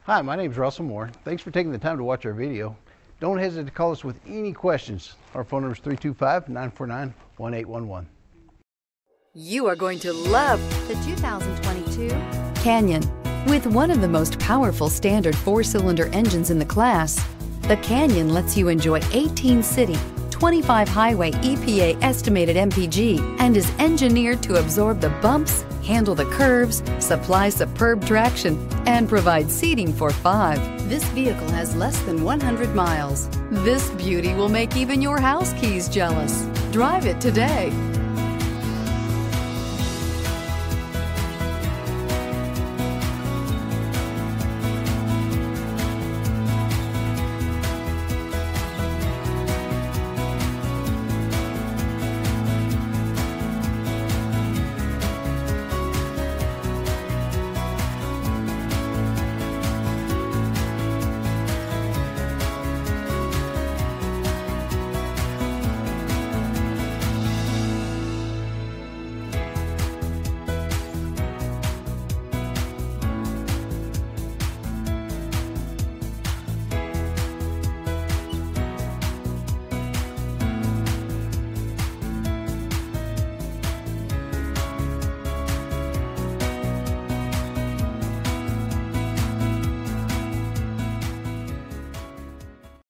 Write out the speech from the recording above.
Hi, my name is Russell Moore. Thanks for taking the time to watch our video. Don't hesitate to call us with any questions. Our phone number is 325-949-1811. You are going to love the 2022 Canyon. With one of the most powerful standard 4-cylinder engines in the class, the Canyon lets you enjoy 18 city, 25 highway EPA estimated MPG, and is engineered to absorb the bumps, handle the curves, supply superb traction, and provide seating for 5. This vehicle has less than 100 miles. This beauty will make even your house keys jealous. Drive it today.